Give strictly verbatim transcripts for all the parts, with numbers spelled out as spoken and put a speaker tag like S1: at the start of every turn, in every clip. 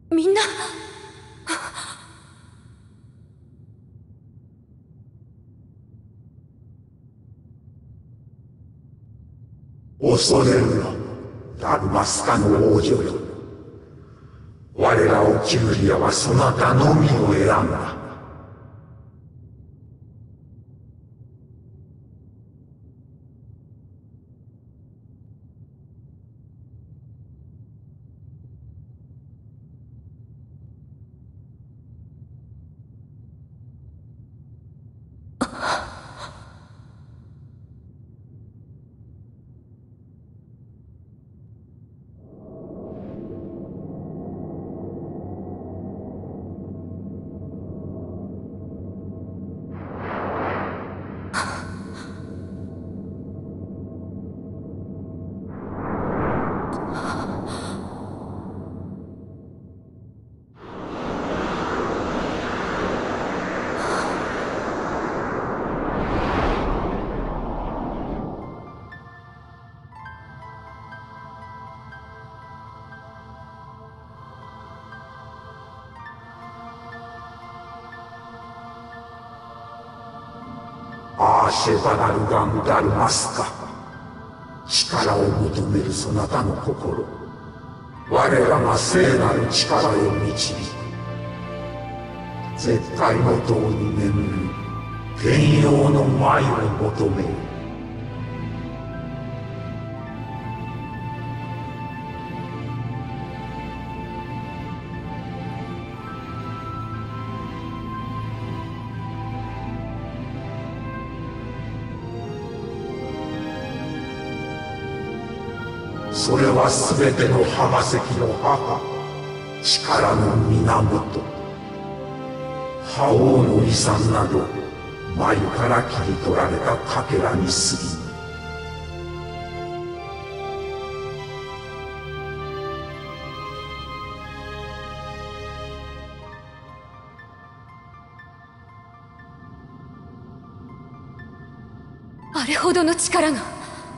S1: みんな。
S2: 恐れるな、ダルマスカの王女よ。我らオキューリアはそなたのみを選んだ。アーシェバナルガン・ダルマスカ。力を求めるそなたの心、我らが聖なる力を導く。絶対の塔に眠る天陽の舞を求めよ。それは全ての浜石の母、力の源。覇王の遺産など繭から切り取られたかけらに過ぎぬ。
S1: あれほどの力が。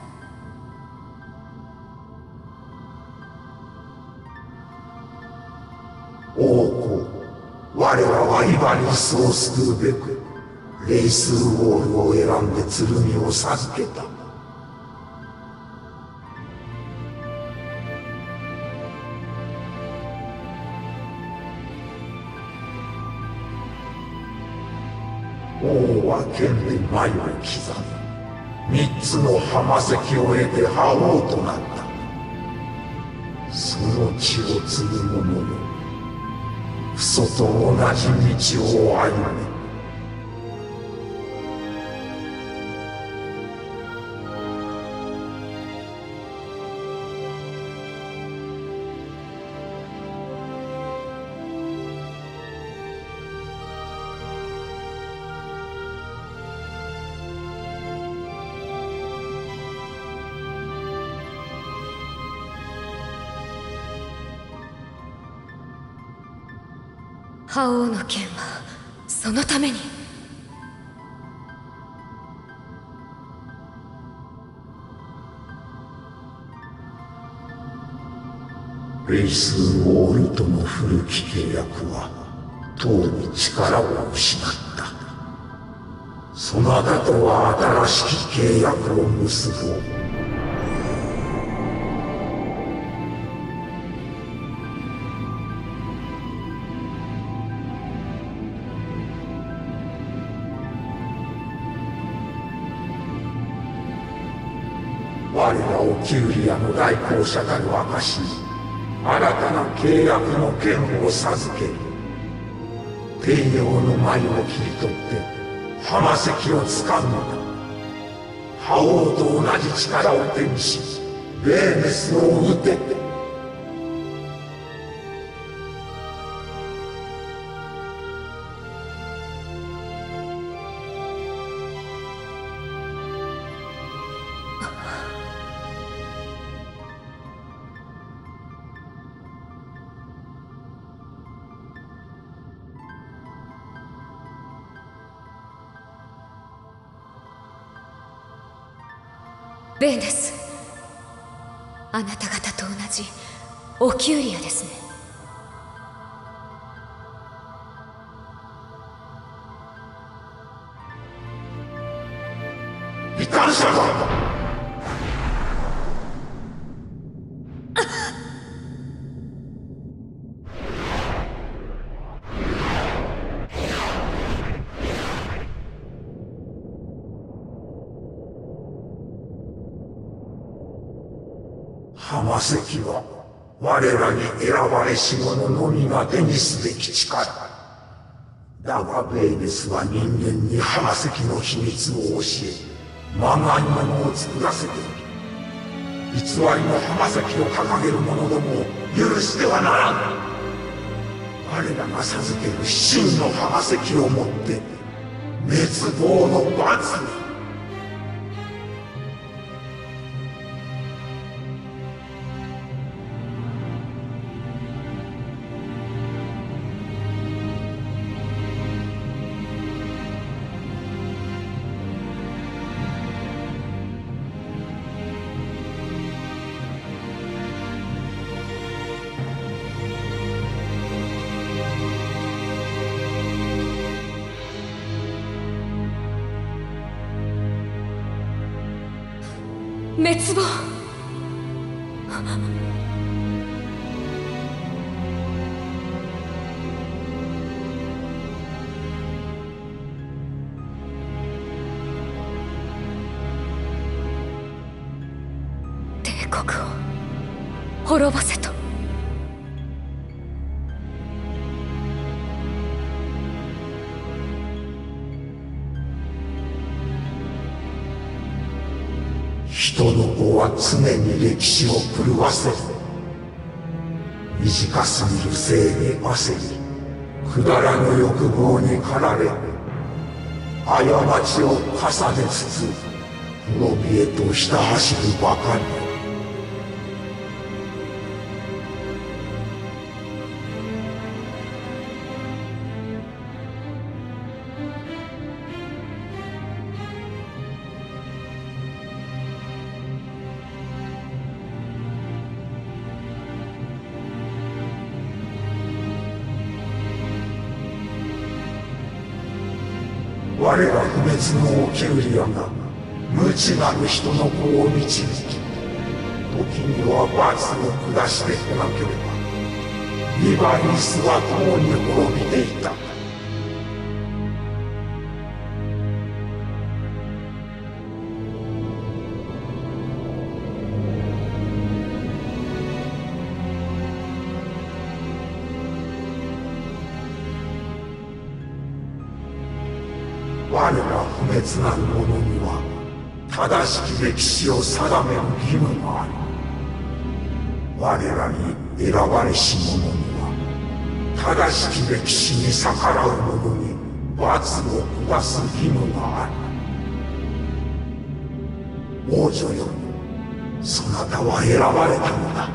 S2: 王子、我らはイバリスを救うべくレイスーウォールを選んで剣を授けた。王は剣で繭を刻み、三つの浜石を得て覇王となった。その血を継ぐ者よ、父祖と同じ道を歩め。
S1: 覇王の剣はそのために。
S2: レイスーウォールとの古き契約はとうに力を失った。そなたとは新しき契約を結ぼう。我らオキューリアの代行者たる証に新たな契約の剣を授ける。天陽の繭を切り取って浜石を掴むのだ。覇王と同じ力を手にしベーネスを討て。
S1: ベーネス、あなた方と同じオキューリアですね。
S2: 浜石は我らに選ばれし者のみが手にすべき力。だがベイネスは人間に浜石の秘密を教え、まがいものを作らせている。偽りの浜石を掲げる者どもを許してはならん。我らが授ける真の浜石をもって滅亡の罰に。
S1: 滅亡。帝国を滅ぼせと。
S2: 人の子は常に歴史を狂わせる。短すぎる生に焦り、くだらぬ欲望に駆られ、過ちを重ねつつ滅びへとひた走るばかり。我ら不滅のオキュリアが無知なる人の子を導き、時には罰を下してこなければリバイスは共に滅びていた。我ら不滅なる者には正しき歴史を定める義務がある。我らに選ばれし者には正しき歴史に逆らう者に罰を下す義務がある。王女よ、そなたは選ばれたのだ。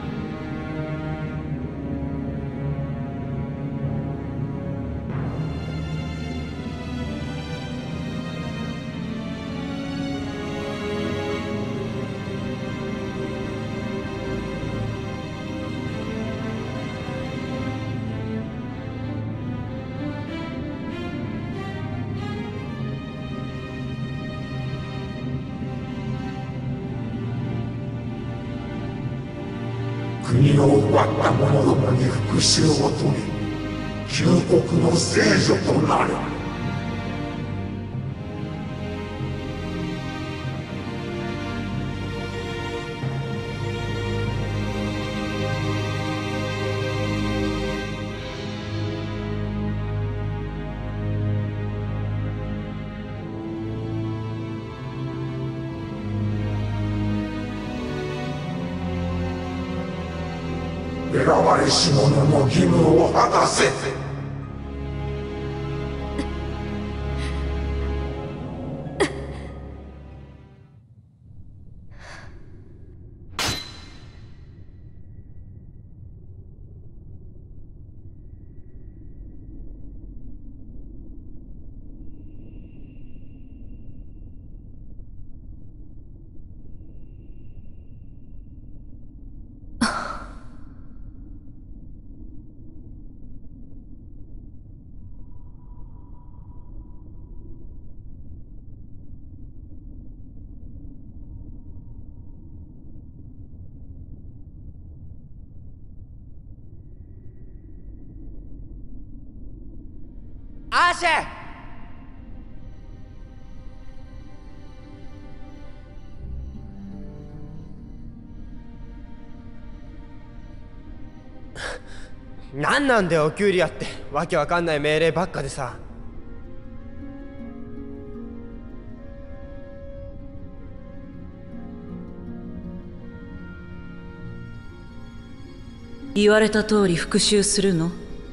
S2: 国を奪った者どもに復讐を遂げ、旧国の聖女となる。選ばれし者の義務を果たせ。
S3: アーシェ。
S4: なんなんだよオキューリアって。わけわかんない命令ばっかでさ。
S5: 言われた通り復讐するの？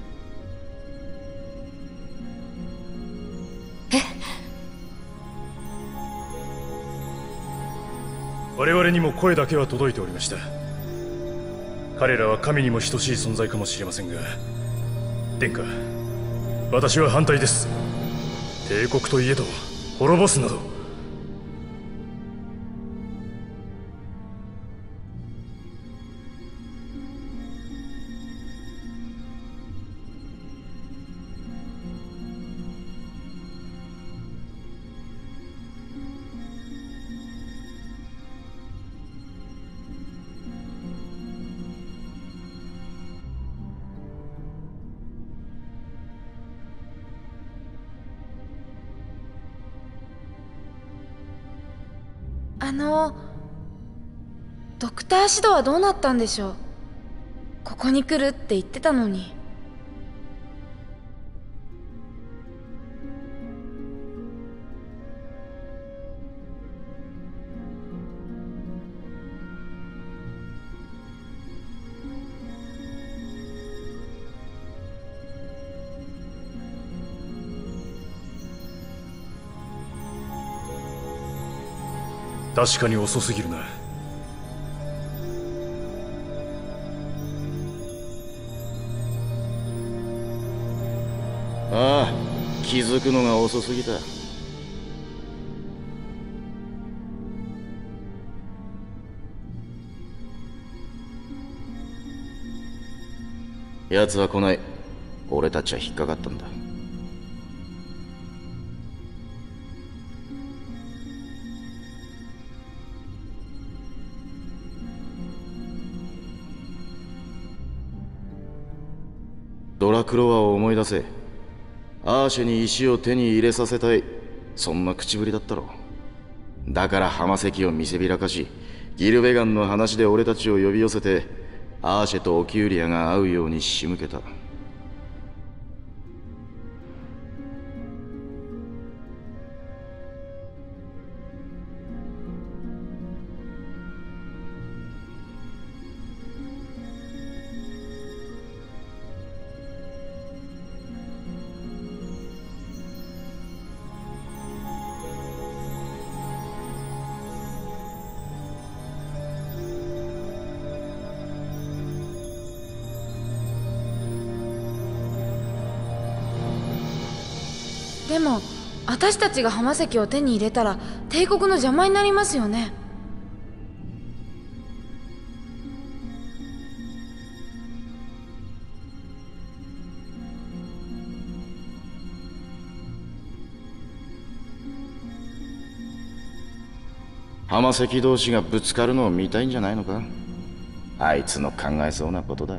S6: 我々にも声だけは届いておりました。彼らは神にも等しい存在かもしれませんが、殿下、私は反対です。帝国といえど滅ぼすなど。
S7: あのドクターシドはどうなったんでしょう。ここに来るって言ってたのに。
S6: 確かに遅すぎるな。
S8: ああ、気づくのが遅すぎた。奴は来ない。俺たちは引っかかったんだ。ドラクロワを思い出せ。アーシェに石を手に入れさせたい、そんな口ぶりだったろ。だから浜石を見せびらかし、ギルベガンの話で俺たちを呼び寄せて、アーシェとオキューリアが会うように仕向けた。
S7: でも私たちが浜石を手に入れたら帝国の邪魔になりますよね。
S8: 浜石同士がぶつかるのを見たいんじゃないのか。あいつの考えそうなことだ。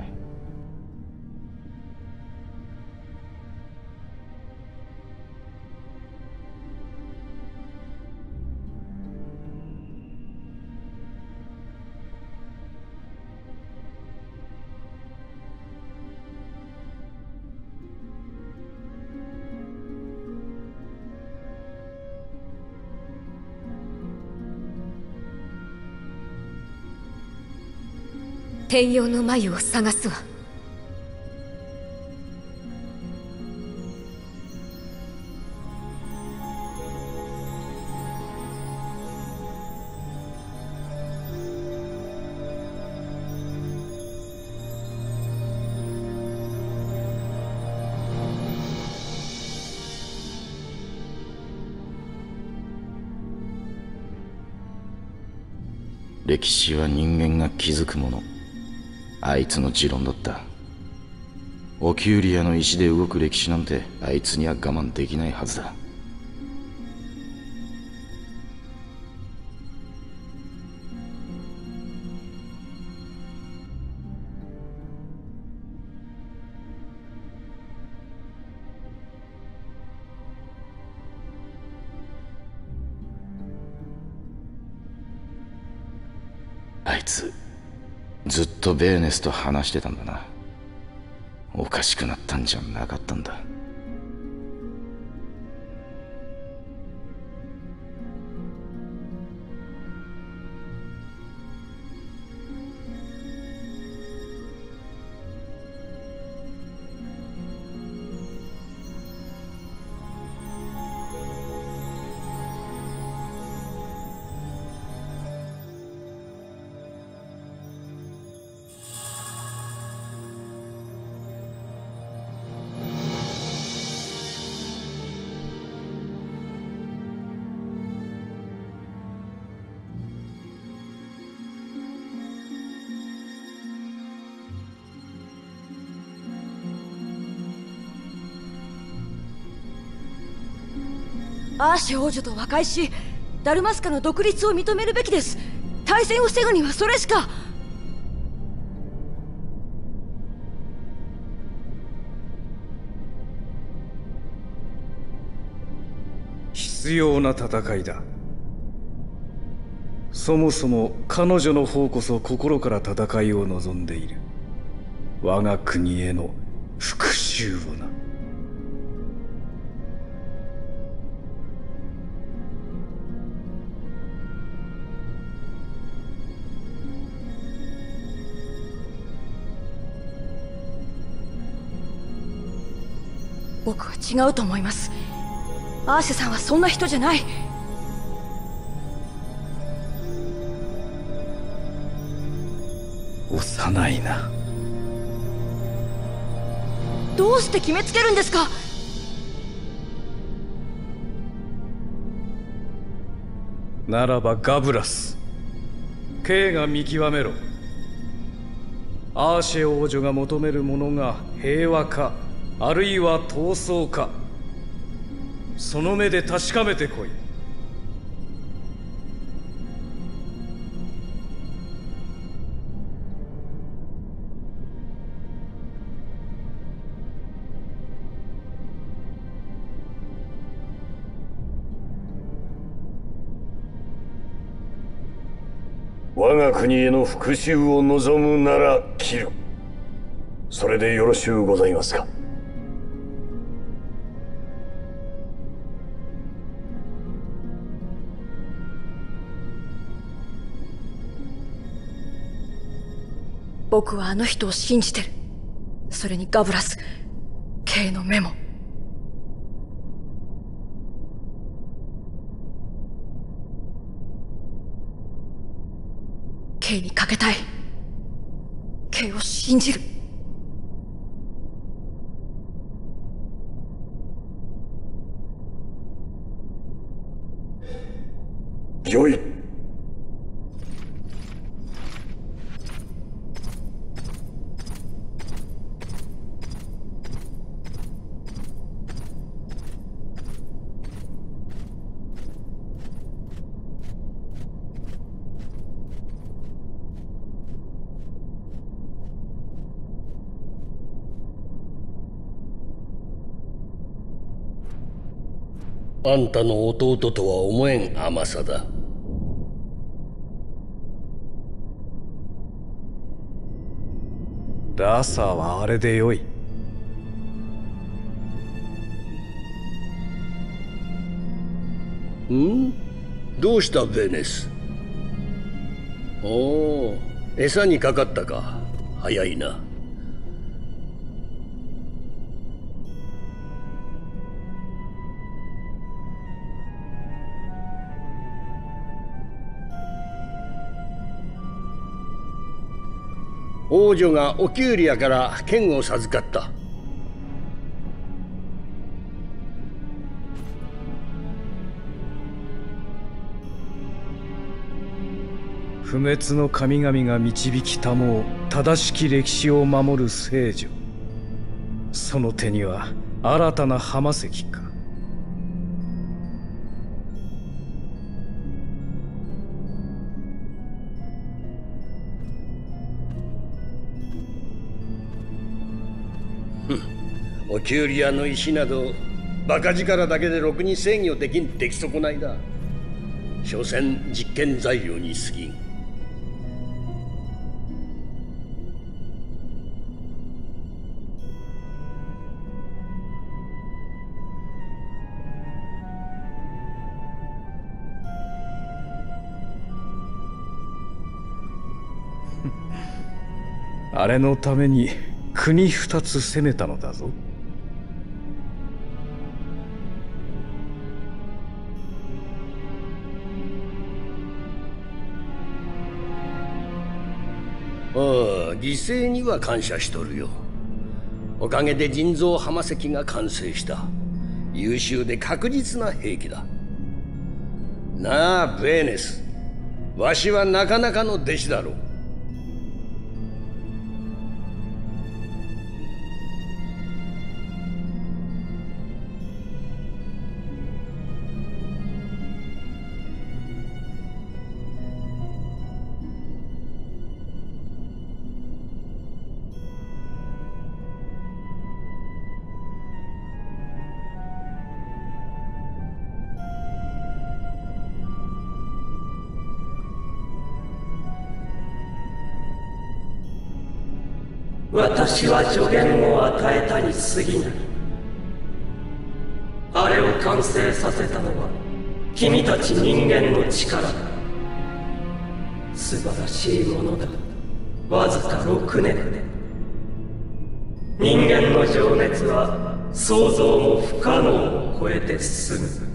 S1: 天陽の眉を探すわ。
S8: 歴史は人間が気づくもの。あいつの持論だった。オキューリアの石で動く歴史なんてあいつには我慢できないはずだ。あいつずっとベーネスと話してたんだな。 おかしくなったんじゃなかったんだ。
S1: アーシェ王女と和解し、ダルマスカの独立を認めるべきです。対戦を防ぐにはそれしか。
S9: 必要な戦いだ。そもそも彼女の方こそ心から戦いを望んでいる。我が国への復讐をな。
S1: 僕は違うと思います。アーシェさんはそんな人じゃない。
S9: 幼いな。
S1: どうして決めつけるんですか。
S9: ならばガブラス、Kが見極めろ。アーシェ王女が求めるものが平和か、あるいは闘争か、その目で確かめてこい。
S10: 我が国への復讐を望むなら切る。それでよろしゅうございますか。
S1: 僕はあの人を信じてる。それにガブラス、Kの目も。Kにかけたい。Kを信じる。
S10: よい。
S11: あんたの弟とは思えん甘さだ。
S9: ラサはあれでよい。
S11: ん？どうしたベネス？おお、餌にかかったか。早いな。王女がオキューリアから剣を授かった。
S9: 不滅の神々が導きたもう正しき歴史を守る聖女。その手には新たな浜石か。
S11: オキューリアの石などバカ力だけでろくに制御できん出来損ないだ。所詮実験材料に過ぎん。
S9: あれのために国二つ攻めたのだぞ。
S11: ああ、犠牲には感謝しとるよ。おかげで人造浜石が完成した。優秀で確実な兵器だ。なあ、ブエネス。わしはなかなかの弟子だろう。
S12: 私は助言を与えたに過ぎない。あれを完成させたのは君たち人間の力だ。素晴らしいものだ。わずかろくねんで。人間の情熱は想像も不可能を超えて進む。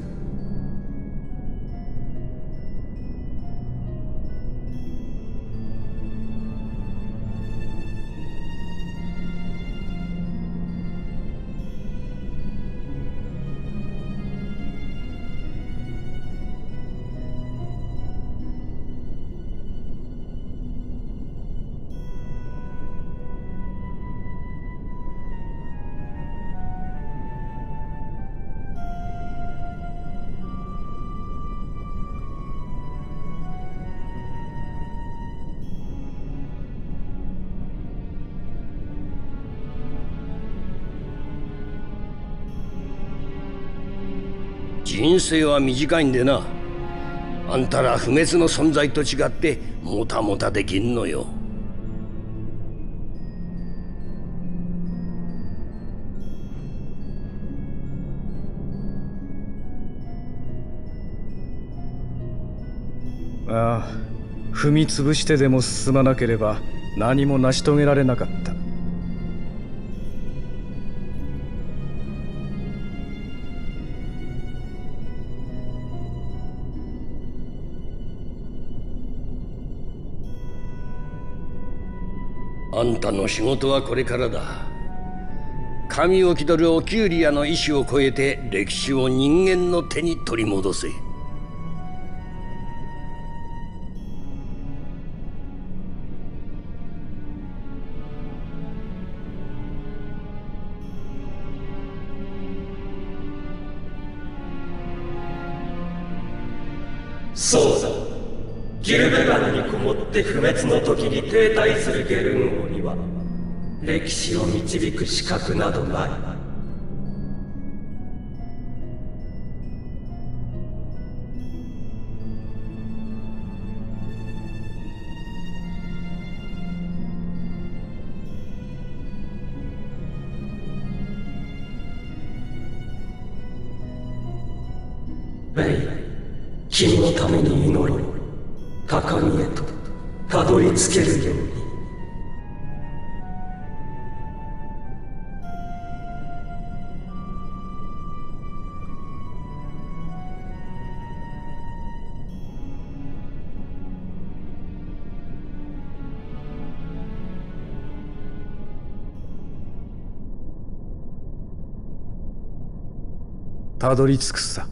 S12: 人生は短いんでな。あんたら不滅の存在と違ってもたもたできんのよ。
S9: ああ、踏み潰してでも進まなければ何も成し遂げられなかった。
S11: あんたの仕事はこれからだ。神を気取るオキューリアの意志を超えて歴史を人間の手に取り戻せ。
S12: そうだ。ギルベガンにこもって不滅の時に停滞するゲルン王には歴史を導く資格などない。ベイ、君のために祈り、高みへとたどり着けるように。
S9: たどり着くさ。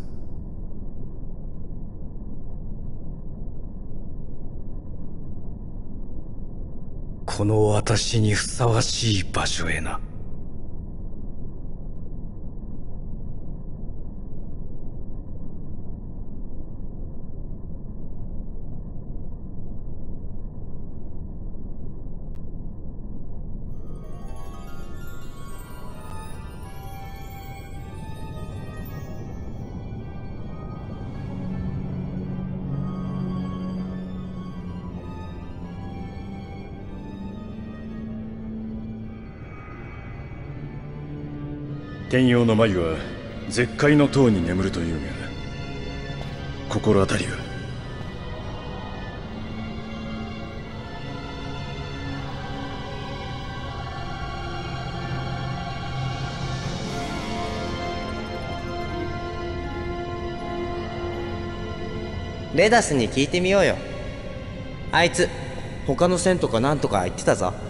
S9: この私にふさわしい場所へな。
S6: 天陽の眉は絶海の塔に眠るというが、心当たりは？
S4: レダスに聞いてみようよ。あいつ他の線とかなんとか言ってたぞ。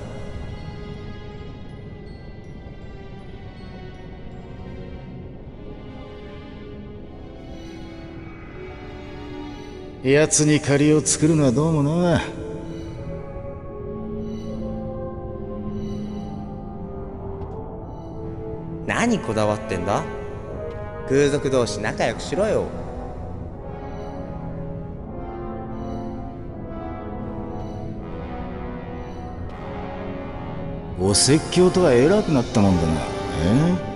S8: 奴に借りを作るのはどうもな。
S4: 何こだわってんだ。空賊同士仲良くしろよ。
S8: お説教とは偉くなったもんだな。え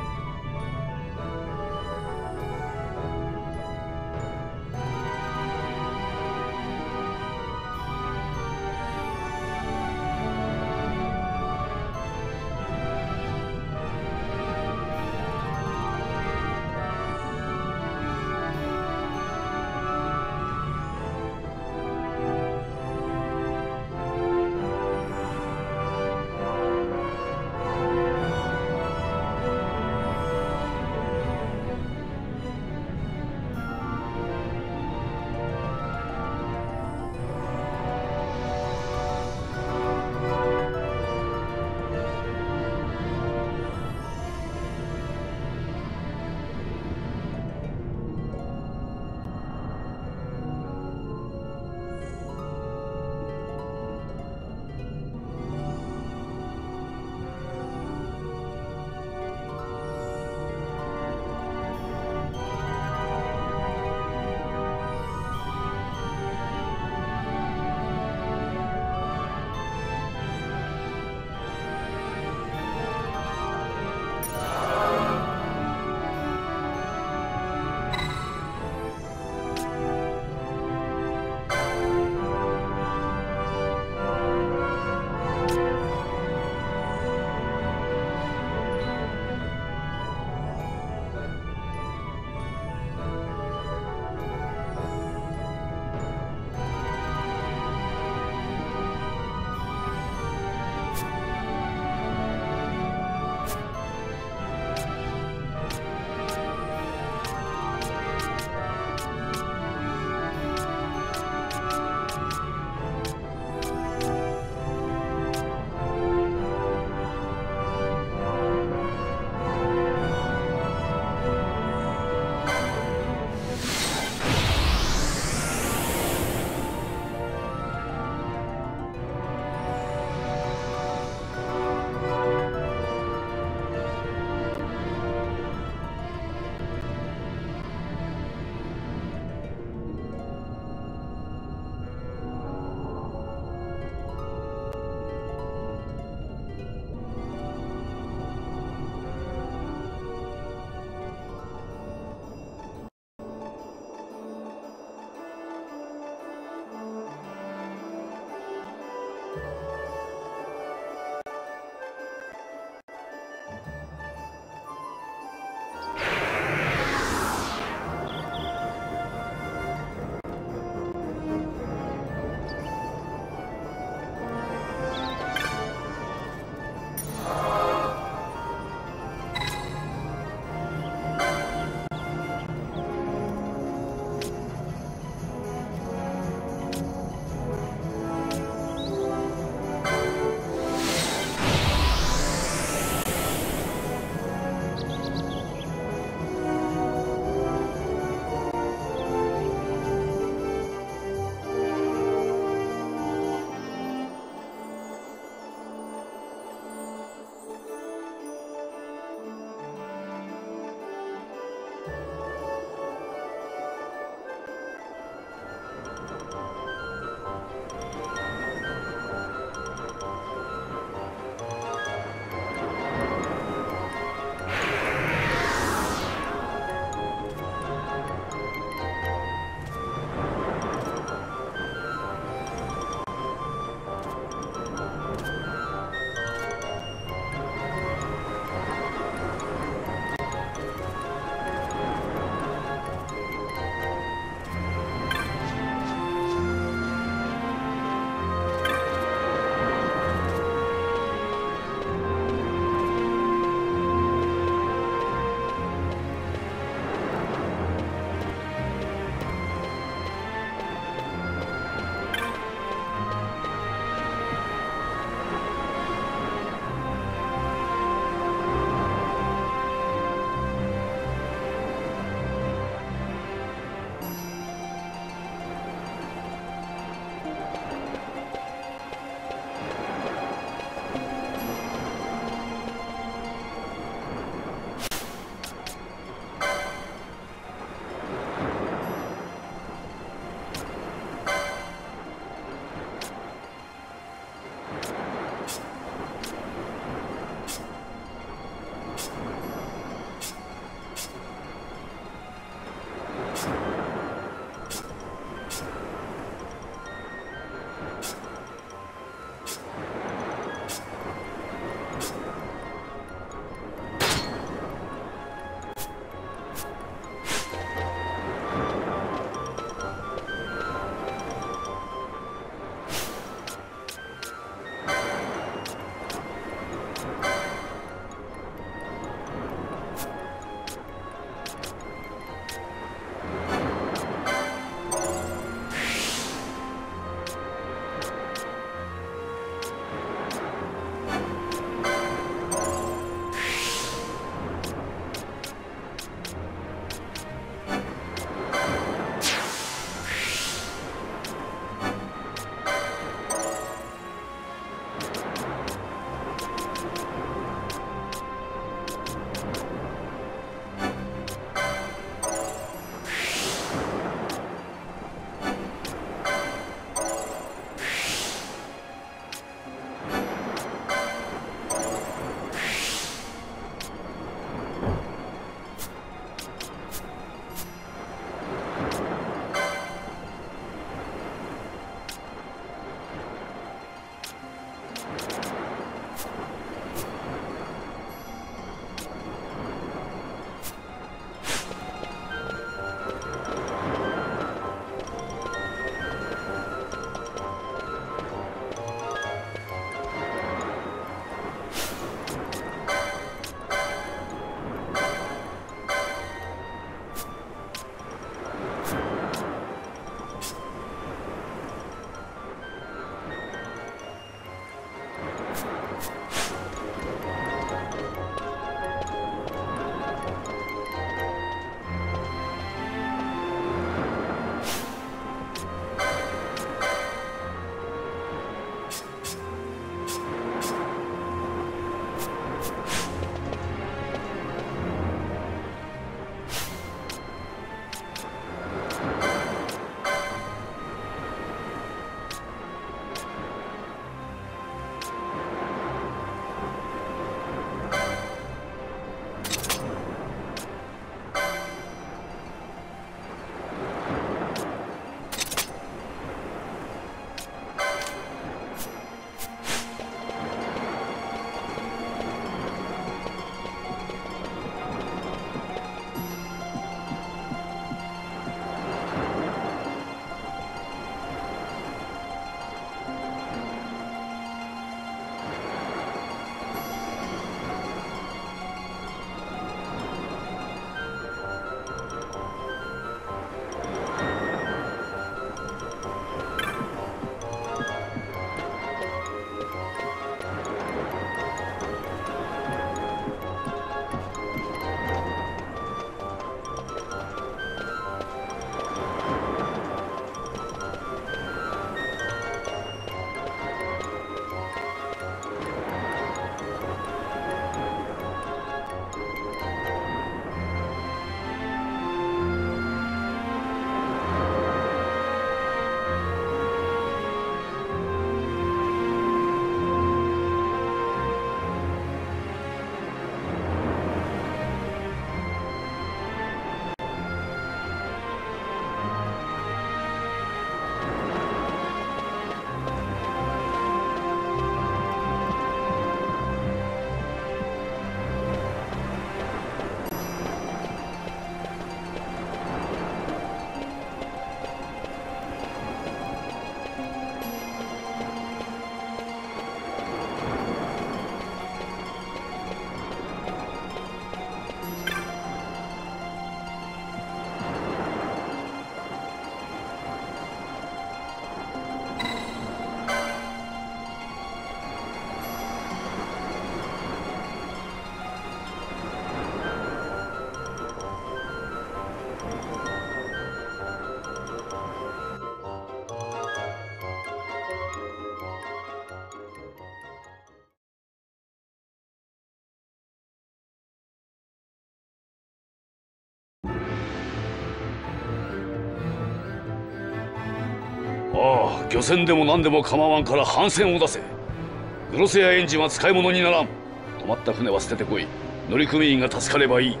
S10: ああ、漁船でも何でも構わんから帆船を出せ。グロスやエンジンは使い物にならん。止まった船は捨ててこい。乗組員が助かればいい。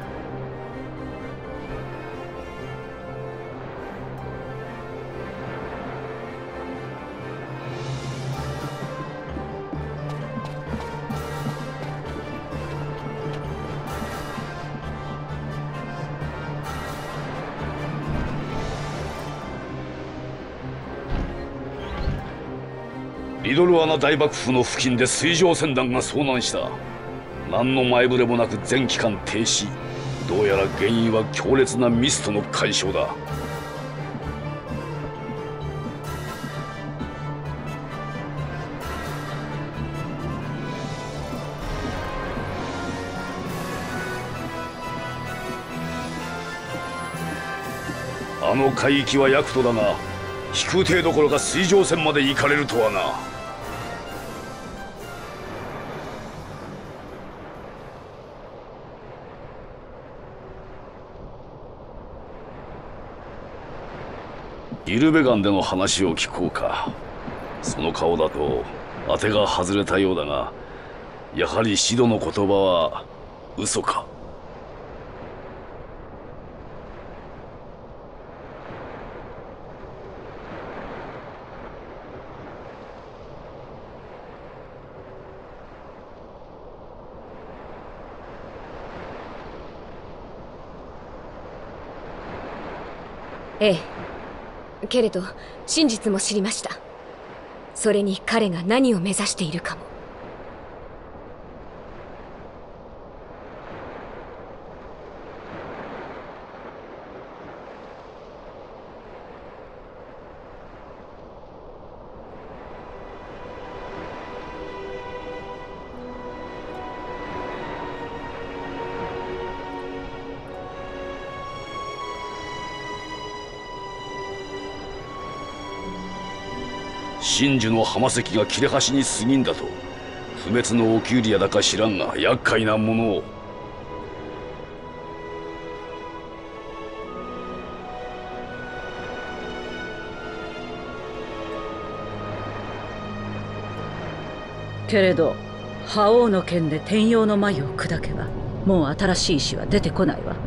S10: リドルアナ大爆風の付近で水上船団が遭難した。何の前触れもなく全機関停止。どうやら原因は強烈なミストの干渉だ。あの海域はヤクトだが、飛空艇どころか水上船まで行かれるとはな。ギルベガンでの話を聞こうか。その顔だと当てが外れたようだが、やはりシドの言葉は嘘か。
S13: ええ、けれど真実も知りました。それに彼が何を目指しているかも。
S10: 真珠の浜石が切れ端に過ぎんだと。不滅のオキュリアだか知らんが厄介なものを。
S5: けれど覇王の剣で天陽の眉を砕けばもう新しい石は出てこないわ。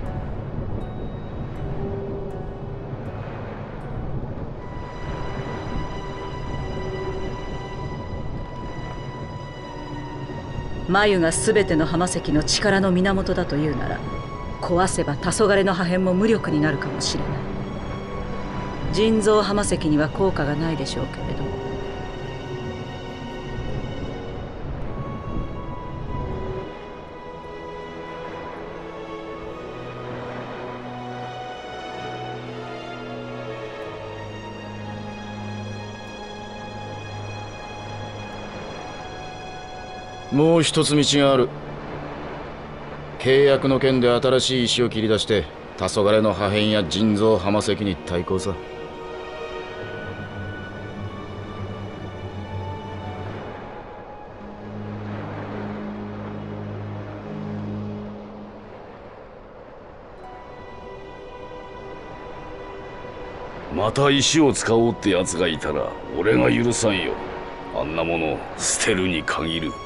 S5: 眉が全ての浜石の力の源だというなら、壊せば黄昏の破片も無力になるかもしれない。人造浜石には効果がないでしょうけれど。
S8: もう一つ道がある。契約の件で新しい石を切り出して黄昏の破片や人造浜石に対抗さ。
S10: また石を使おうってやつがいたら俺が許さんよ。あんなもの捨てるに限る。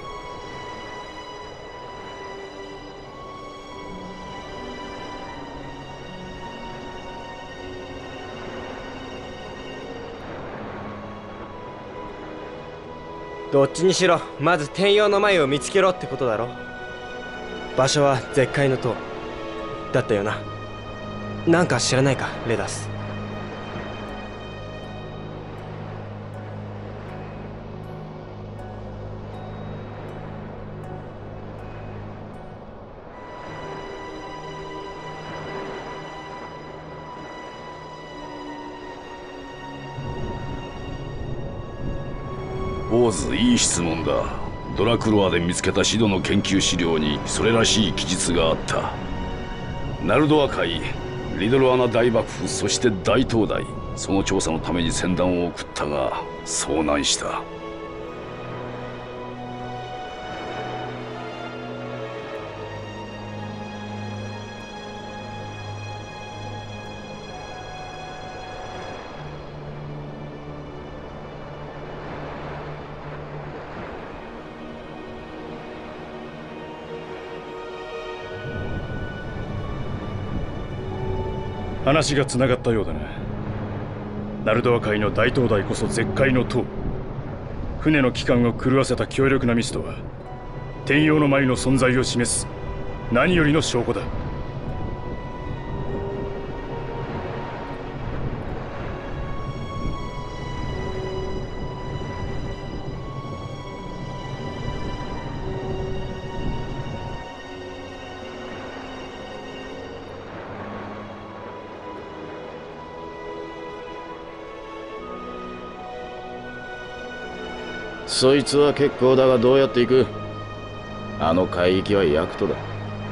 S14: どっちにしろまず天陽の眉を見つけろってことだろ。場所は絶海の塔だったよな。なんか知らないかレダス。
S10: 坊主、いい質問だ。ドラクロアで見つけたシドの研究資料にそれらしい記述があった。ナルドア海、リドルアナ大幕府、そして大灯台、その調査のために船団を送ったが遭難した。
S6: 話がつながったようだな。ナルドア海の大灯台こそ絶海の塔。船の機関を狂わせた強力なミストは天陽の舞の存在を示す何よりの証拠だ。
S8: そいつは結構だがどうやって行く？あの海域はヤクトだ。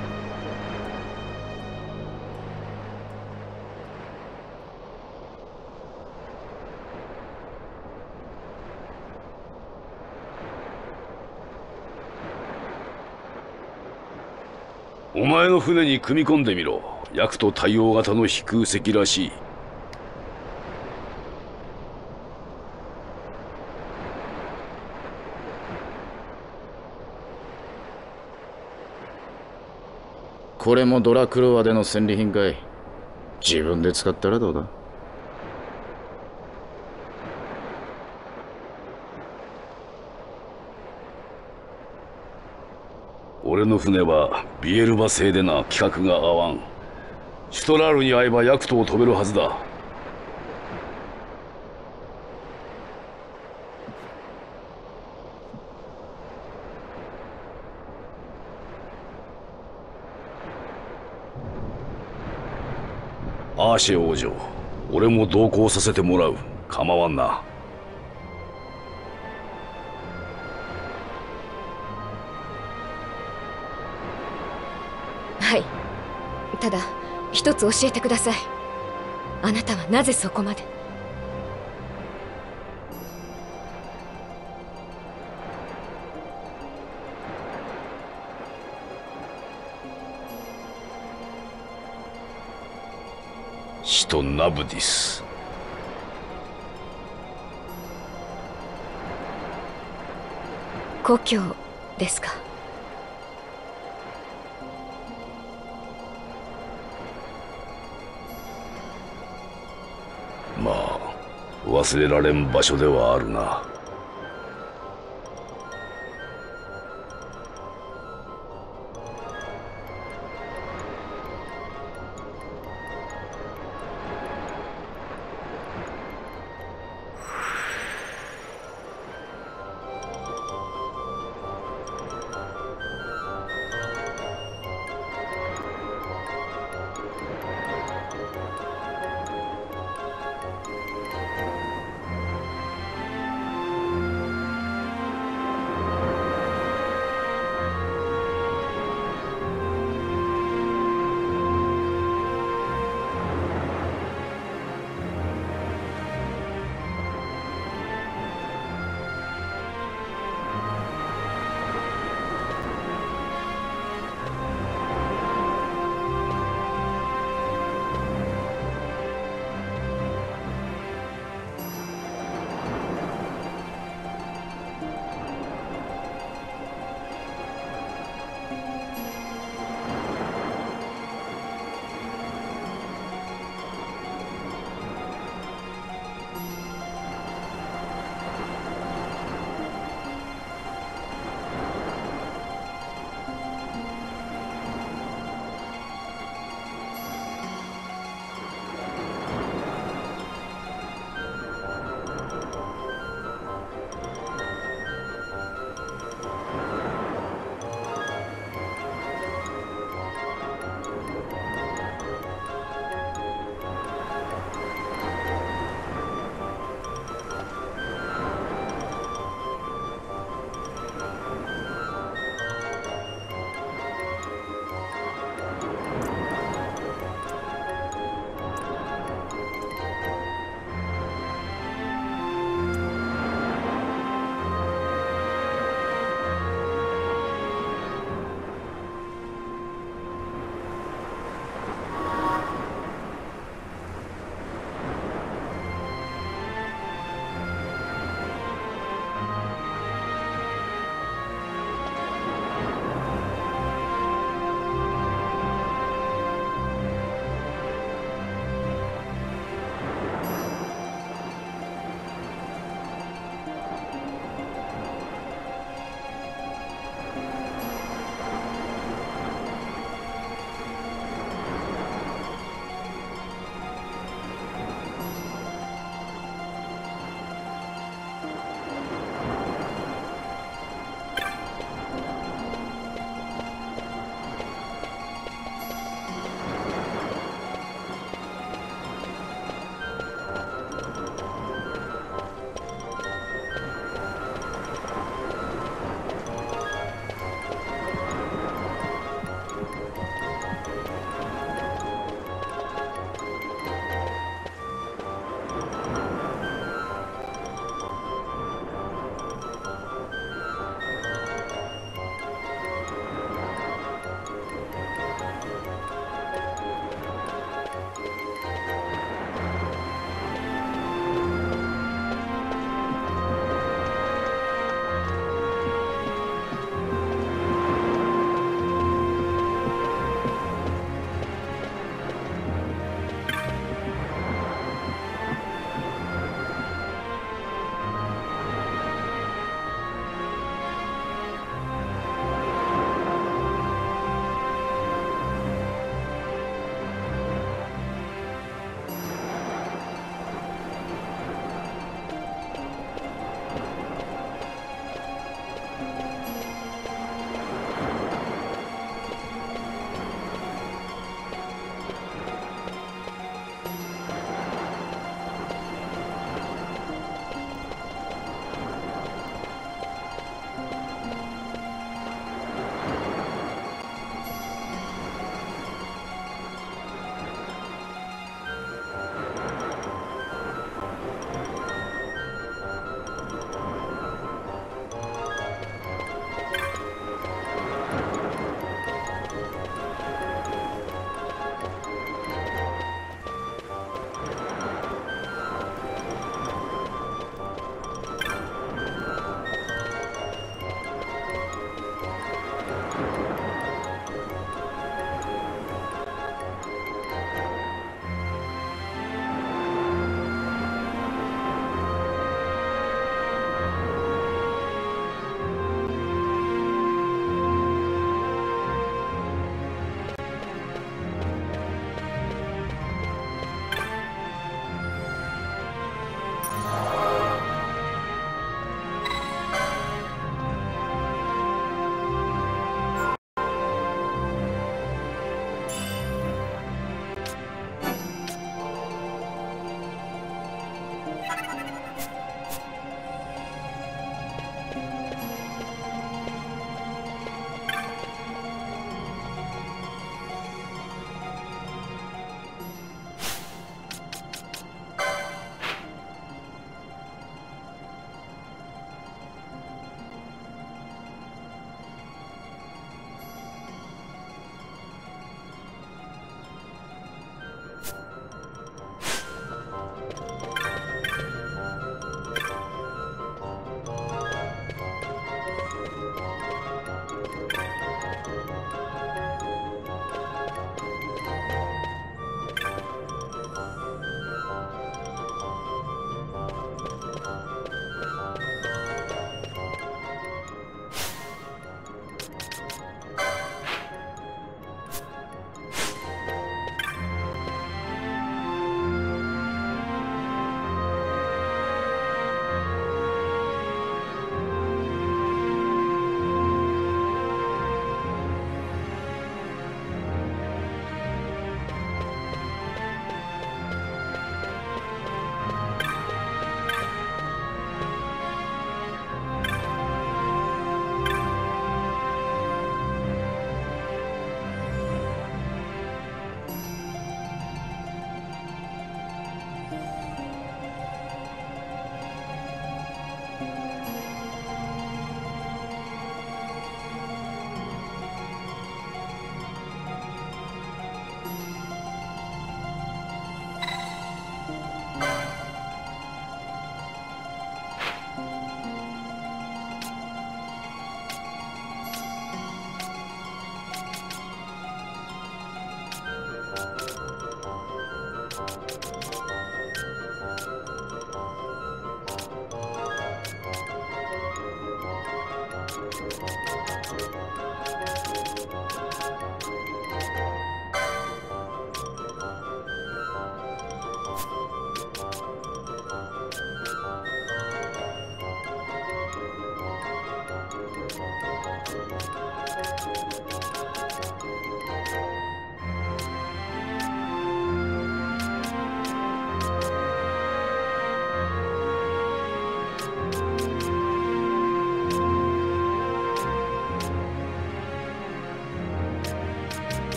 S10: お前の船に組み込んでみろ。ヤクト対応型の飛空石らしい。
S8: これもドラクロワでの戦利品かい。自分で使ったらどうだ？
S10: 俺の船はビエルバ製でな。規格が合わん。シュトラールに会えばヤクトを飛べるはずだ。アーシェ王女、俺も同行させてもらう。構わんな。
S13: はい。ただ一つ教えてください。あなたはなぜそこまで？
S10: 使徒ナブディス。
S13: 故郷ですか？
S10: まあ忘れられん場所ではあるな。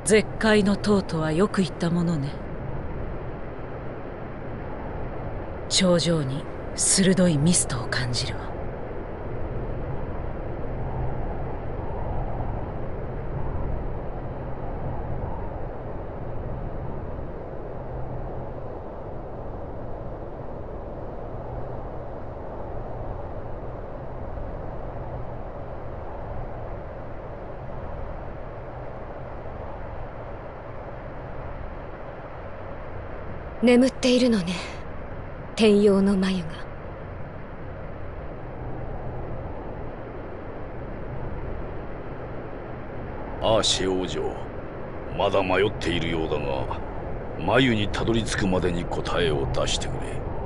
S5: 絶海の塔とはよく言ったものね。頂上に鋭いミストを感じるわ。
S13: 眠っているのね、天陽の眉が。
S10: アーシェ王女、まだ迷っているようだが、眉にたどり着くまでに答えを出してくれ。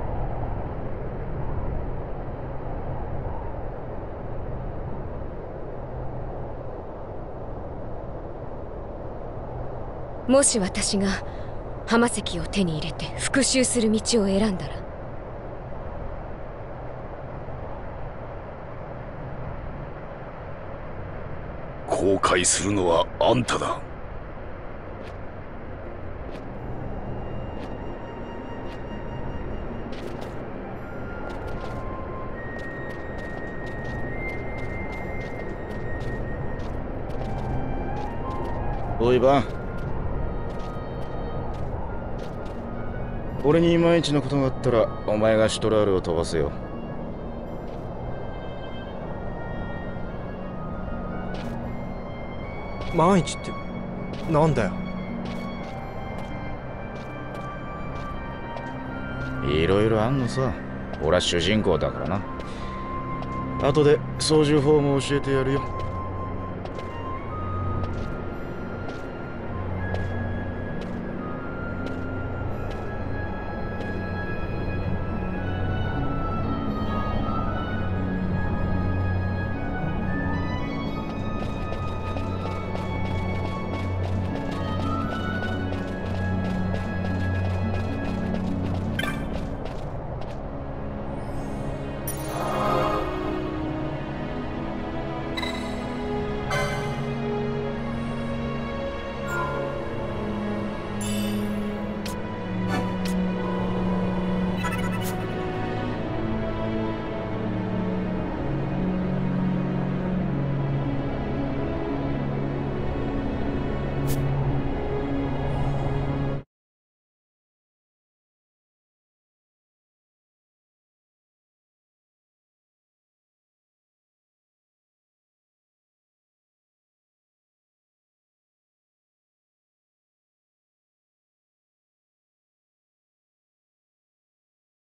S13: もし私が浜石を手に入れて復讐する道を選んだら、
S10: 後悔するのはあんただ。
S8: おいバン、俺にいまいちのことがあったらお前がシュトラールを飛ばせよ。
S14: 万一ってなんだよ。
S8: いろいろあんのさ。俺は主人公だからな。後で操縦法も教えてやるよ。